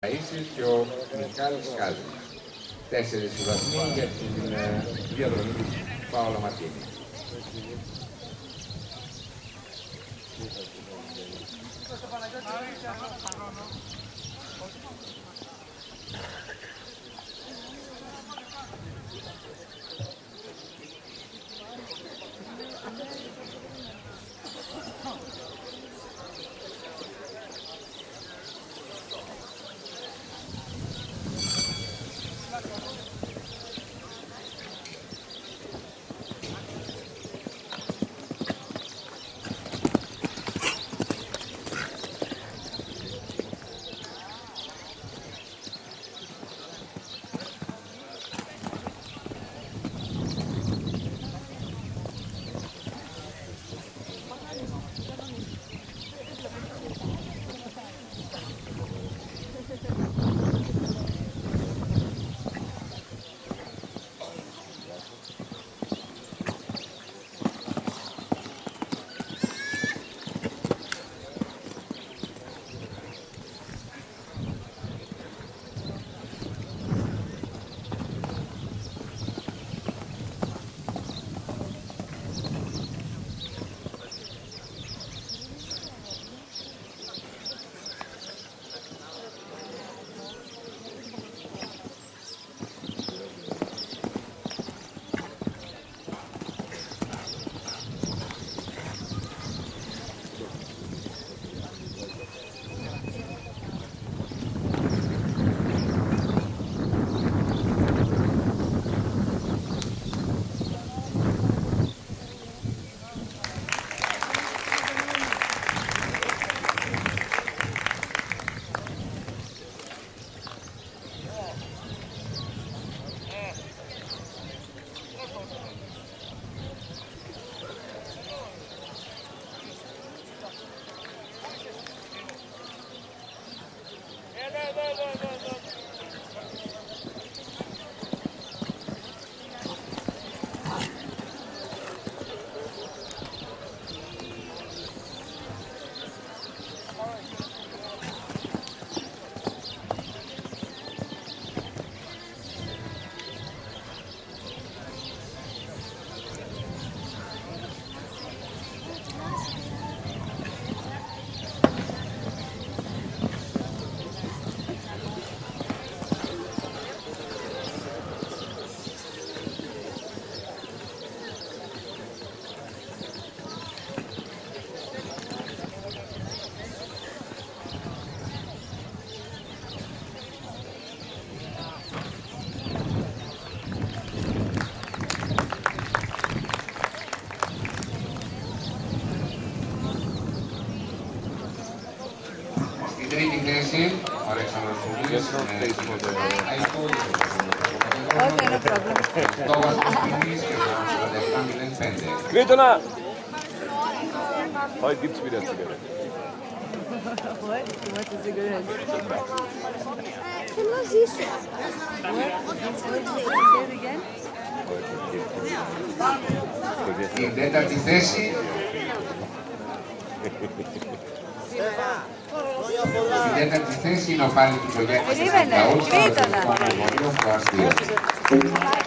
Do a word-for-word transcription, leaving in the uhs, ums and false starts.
Ίσης και ο Μιχάλης Κάζης. Τέσσερις βαθμοί για την διαδρομή του Παόλο Μαρτίνη. Τρίτη θέση, ο Αλέξανδρος Φουλής, με όχι, είναι πρόβλημα. το βαθμός τιμής και το σαράντα επτά μηδέν πέντε. Grüße! Heute gibt's wieder Zigaretten. What? What's a cigarette? Was ist das? Say it again? Στην τέταρτη θέση, στην τέταρτη θέση είναι ο πάλι του Γιάννης Νταούτσκα με το επόμενο γωνίο στο αστείο.